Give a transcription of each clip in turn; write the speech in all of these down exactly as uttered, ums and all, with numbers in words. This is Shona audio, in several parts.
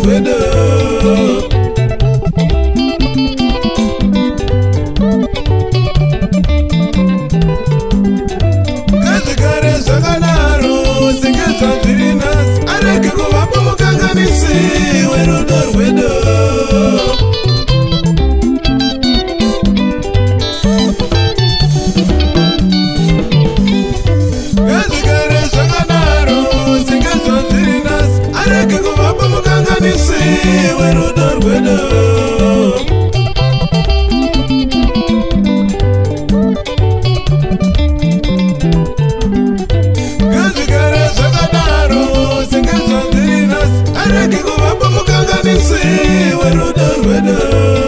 rwedu. Ngazvigare zvakadaro singezva zviri nhasi, arege kuvapa mukanganisi werudo rwedu. Ngazvigare zvakadaro singezva zviri nhasi, arege kuvapa mukanganisi werudo rwedu. Ngazvigare zvakadaro singezva zviri nhasi, arege kuvapa mukanganisi werudo rwedu.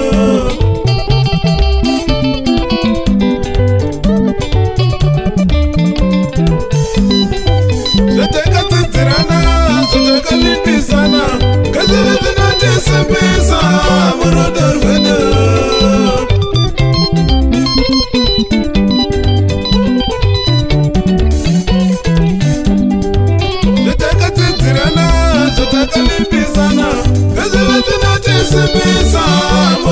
Zvatakadzidzirana, zvatakalimbisana, ngazvive zvinotisimbisa murudo rwedu. Zvatakadzidzirana, zvatakalimbisana, ngazvive zvinotisimbisa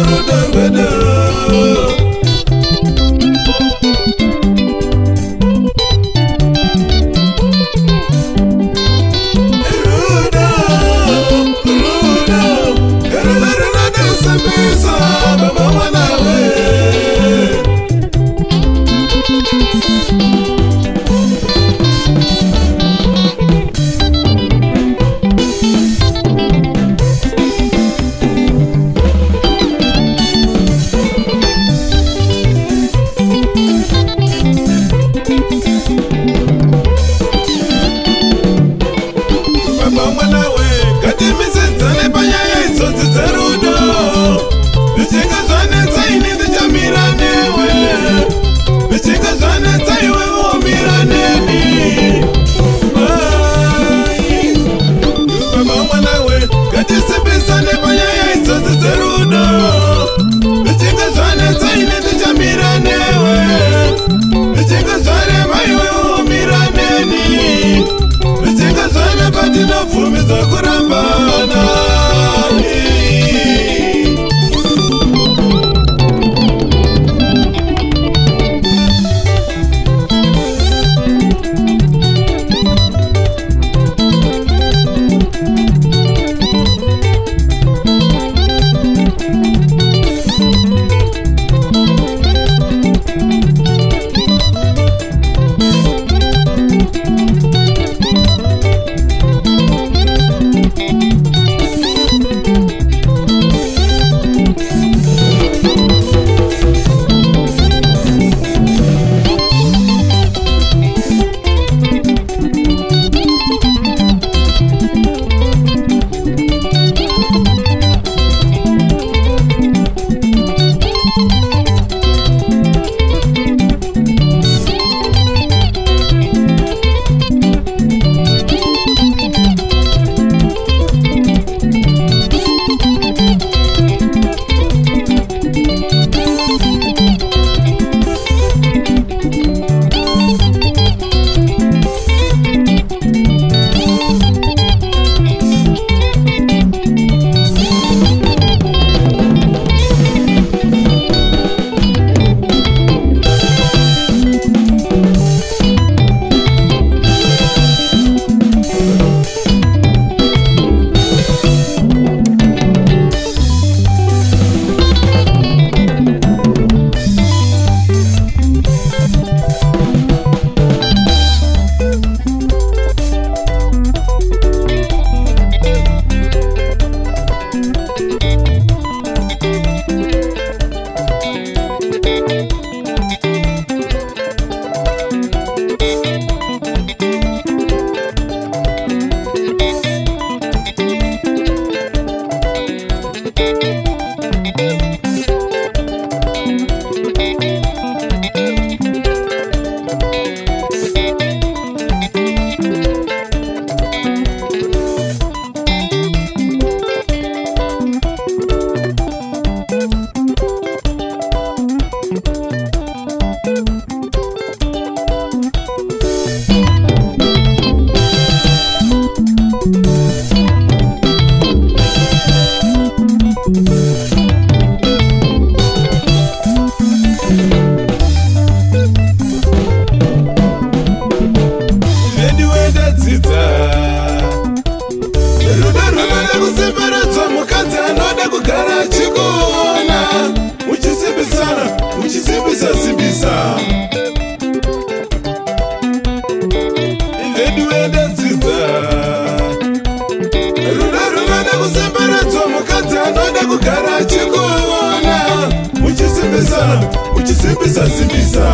kusemberedza mukadzi anoda kugara achikuona muchisimbisa muchisimbisa simbisa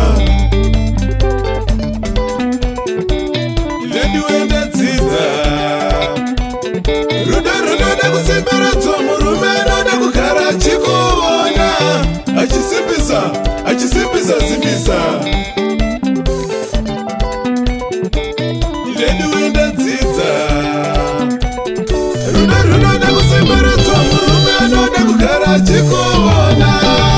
lediwenda dzidza rudo runoda kusemberedza murume anoda kugara achikuona achisimbisa achisimbisa simbisa lediwenda dzidza rudo runoda kusemberedza murume anoda kugara achikuona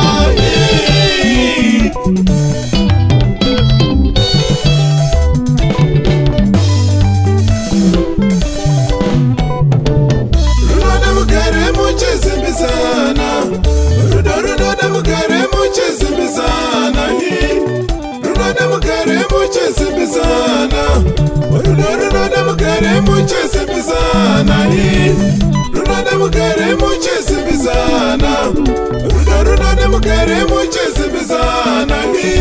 runoda mugare muchisimbisana rudo runoda mugare muchisimbisana runoda mugare muchisimbisana rudo runoda mugare muchisimbisana runoda mugare muchisimbisana rudo runoda mugare muchisimbisana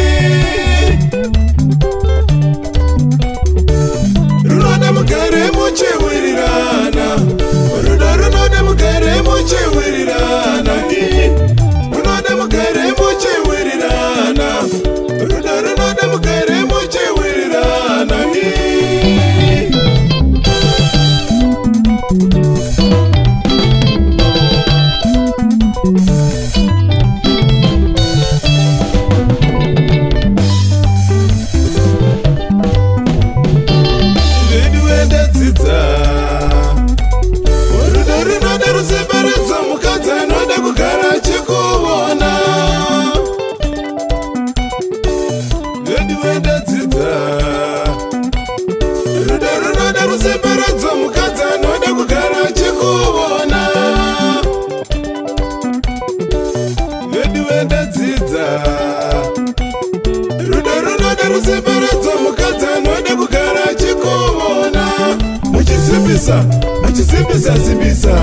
runoda mugare muchiwirirana rudo runoda mugare muchiwirirana runoda mugare muchiwirirana rudo runoda mugare muchiwirirana lediwenda dzidza rudo runoda kusemberedza mukadzi anoda kugara achikuona lediwenda dzidza rudo runoda kusemberedza mukadzi anoda kugara achikuona lediwenda dzidza rudo runoda kusemberedza mukadzi anoda kugara achikuona muchisimbisa muchisimbisa simbisa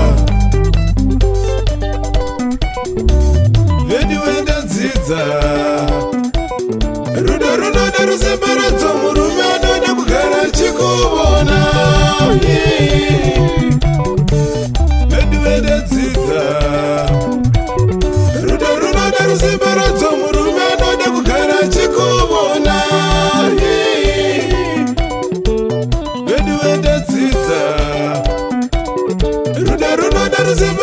lediwenda dzidza rudo runoda kusemberedza murume anoda kugara achikuona lediwenda dzidza rudo runoda kusemberedza murume anoda kugara achikuona lediwenda dzidza rudo runoda kusemberedza